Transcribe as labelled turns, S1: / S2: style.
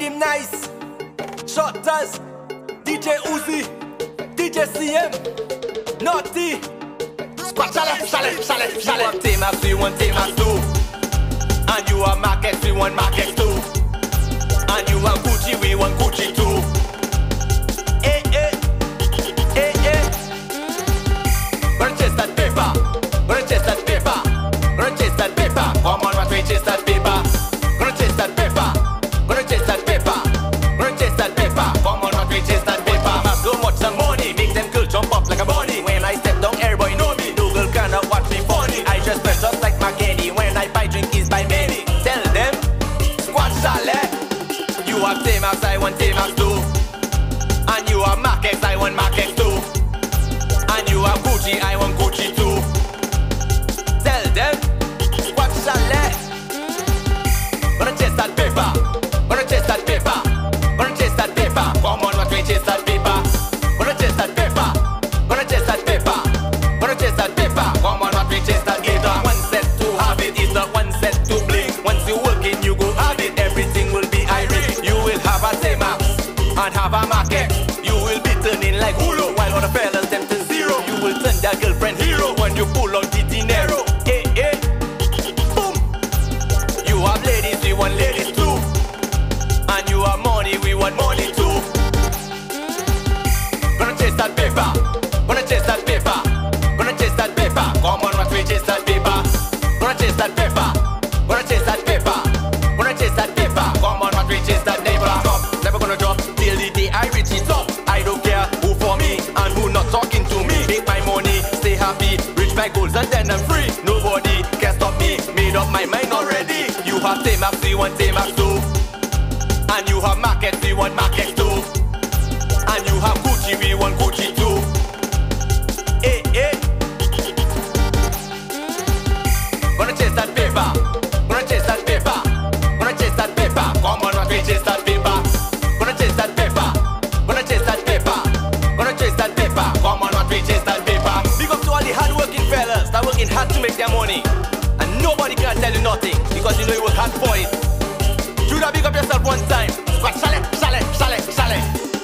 S1: Team Nice, Shotters, DJ Uzi, DJ CM, Naughty, Squad Challenge. You have Team Max, we want Team Max too. And you have Marquez, we want Marquez too. And you have Gucci, we want Gucci too. Eh, eh, eh, eh. Gonna chase that paper, gonna chase that paper, gonna chase that paper. Come on, what we chase that paper. Gonna chase that paper, gonna chase that paper, gonna chase that paper. Come on, what we chase that paper. Have so much some money, make them girls jump up like a bunny. When I step down, everybody know me. No girl cannot watch me funny. I just dress just like McGanny. When I buy drink is by many. Tell them, Squad Chalet. You have Team Max, I want Team Max too. And you have Marquez, I want Marquez too. And you have Gucci, I want Gucci too. Tell them, Squad Chalet. Gonna chase that paper, gonna chase that paper, gonna chase that paper. Come on, what we chase that paper. Gonna chase that paper, gonna chase that paper, gonna chase that paper. Come on, what we chase that paper. One set to have it is not one set to blink. Once you work it, you go have it. Everything will be Irish. You will have a Team Max and have a market. You will be turning like Hulu while other fellas them turn zero. You will turn their girlfriend hero when you pull out the dinero. Eh, eh, boom. You have ladies, we want ladies too. And you have money, we want money too. Gonna chase that paper, gonna chase that paper, gonna chase that paper. Come on, what we chase that paper. Gonna chase that paper, gonna chase that paper, gonna chase that paper. Come on, what we chase that paper. Stop, never gonna drop till the day I reach it top. I don't care who for me and who not talking to me. Make my money, stay happy, reach my goals and then I'm free. Nobody can stop me, made up my mind already. You have Team Max, we want Team Max too. And you have Marquez, we want Marquez too. And you have Gucci, we want Gucci too. Eh, eh. Gonna chase that paper, gonna chase that paper, gonna chase that paper. Come on, what we chase that paper. Gonna chase that paper, gonna chase that paper, gonna chase that paper. Come on, what we chase that paper. Big up to all the hard-working fellas that working hard to make their money. And nobody can tell you nothing because you know you work hard for it. You gotta big up yourself one time. Squad Chalet, Chalet, Chalet, Chalet.